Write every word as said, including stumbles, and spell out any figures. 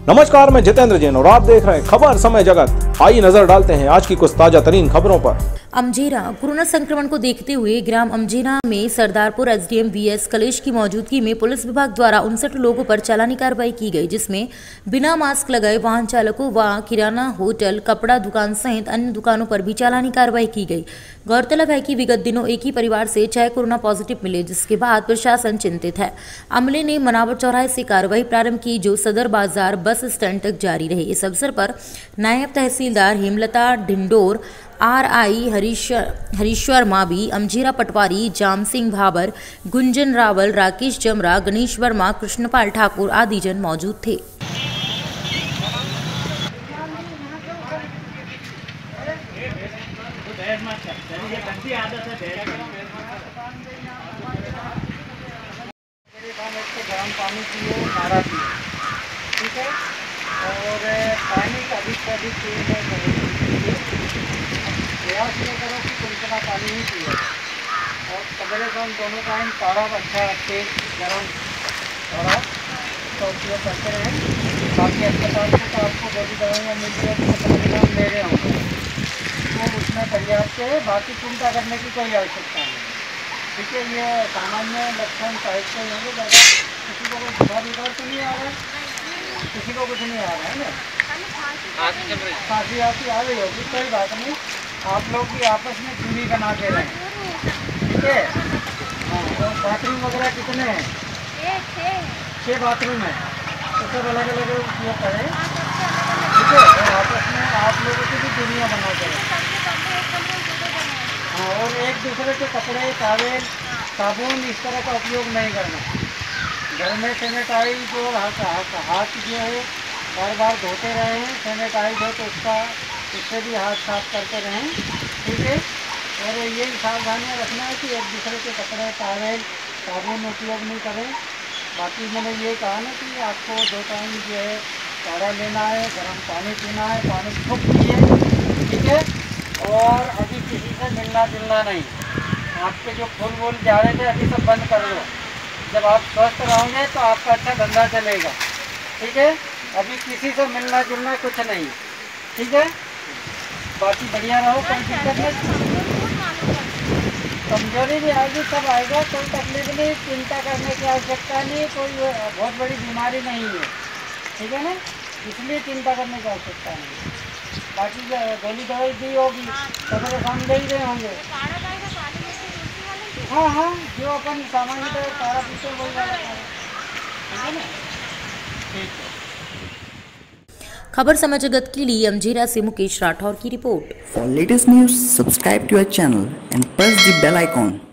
नमस्कार, मैं जितेंद्र जैन और आप देख रहे हैं खबर समय जगत। आइए नजर डालते हैं आज की कुछ ताजा तरीन खबरों पर। अमजेरा कोरोना संक्रमण को देखते हुए ग्राम अमजेरा में सरदारपुर एसडीएम वीएस कलेश की मौजूदगी में पुलिस विभाग द्वारा उनसठ लोगों पर चालानी कार्रवाई की गई, जिसमें बिना मास्क लगाए वाहन चालकों व किराना, होटल, कपड़ा दुकान सहित अन्य दुकानों पर भी चालानी कार्रवाई की गई। गौरतलब है कि विगत दिनों एक ही परिवार से छह कोरोना पॉजिटिव मिले, जिसके बाद प्रशासन चिंतित है। अमले ने मनावर चौराहे से कार्रवाई प्रारंभ की, जो सदर बाजार बस स्टैंड तक जारी रहे। इस अवसर पर नायब तहसीलदार हेमलता ढिंडोर, आर आई हरीश्वर माबी, अमजेरा पटवारी जाम सिंह भाबर, गुंजन रावल, राकेश जमरा, गणेश वर्मा, कृष्णपाल ठाकुर आदि जन मौजूद थे। गर्म पानी पियो, नारा पियो, ठीक है। और पानी का अधिक से अधिक पीने प्रयास ये करो कि गुनगुना पानी ही पियो। और सवेरे शाम दोनों टाइम काढ़ा अच्छा तेज गर्म काढ़ा का उपयोग करते रहें। बाकी अस्पताल से तो आपको जो भी दवाइयाँ मिल रही है हम ले रहे होंगे वो उसमें पर्याप्त है। बाकी चिंता करने की कोई आवश्यकता नहीं, ठीक है। ये सामान्य लक्षण टाइप के होंगे, ज़्यादा किसी को कोई बुखार बुखार तो नहीं आ रहा है, किसी को कुछ नहीं आ रहा है ना, खांसी आती आ रही होगी, कोई बात नहीं। आप लोग भी आपस में दूरी बना के रहें, ठीक है। हाँ, और बाथरूम वगैरह कितने हैं? छः बाथरूम है, तो सब अलग अलग उपयोग करें, ठीक है। और आपस में आप लोगों की भी दूरियाँ बना के रहें। हाँ, और एक दूसरे के कपड़े, टॉवेल, साबुन इस तरह का उपयोग नहीं करना। घर में सैनिटाइज और हाथ हाथ जो है बार बार धोते रहें। सैनिटाइज है तो उसका उससे भी हाथ साफ करते रहें, ठीक है। और ये सावधानियाँ रखना है कि एक दूसरे के कपड़े, टॉवेल, साबुन उपयोग नहीं करें। बाकी मैंने ये कहा ना कि आपको दो टाइम जो है काढ़ा लेना है, गर्म पानी पीना है, पानी खूब पिए, ठीक है। और अभी किसी से मिलना जुलना नहीं। आपके जो फूल वूल जा रहे थे अभी सब बंद कर लो। जब आप स्वस्थ रहोगे तो आपका अच्छा धंधा चलेगा, ठीक है। अभी किसी से मिलना जुलना कुछ नहीं, ठीक है। बाकी बढ़िया रहो, कोई दिक्कत नहीं। कमजोरी भी आएगी, सब आएगा, कोई तकलीफ नहीं, चिंता करने की आवश्यकता नहीं। कोई बहुत बड़ी बीमारी नहीं है, ठीक है ना, इसलिए चिंता करने की आवश्यकता नहीं। बाकी गोली दवाई दी होगी, सवेरे शाम दे ही रहे होंगे। हाँ हाँ, जो अपन सामान्य काढ़ा पीते वही वाला काढ़ा, ठीक है ना, ठीक है। खबर समय जगत के लिए अमजेरा से मुकेश राठौर की रिपोर्ट। For latest news, subscribe to our channel and press the bell icon.